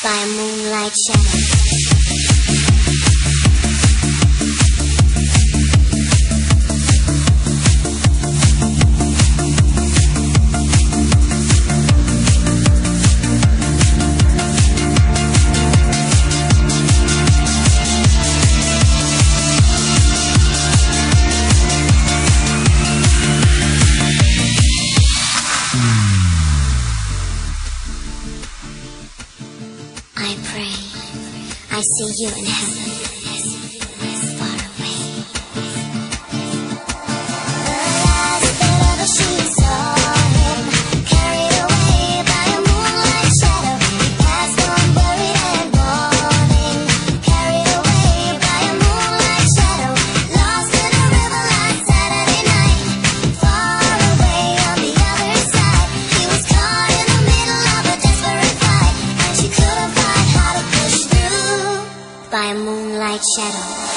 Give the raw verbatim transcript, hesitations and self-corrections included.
by a moonlight shadow. I pray I see you in heaven, far away. The last bit of a she saw him, carried away by a moonlight shadow. He passed on buried and mourning, carried away by a moonlight shadow. Lost in a river last Saturday night, far away on the other side. He was caught in the middle of a desperate fight, and she couldn't find how to push through by a moonlight shadow.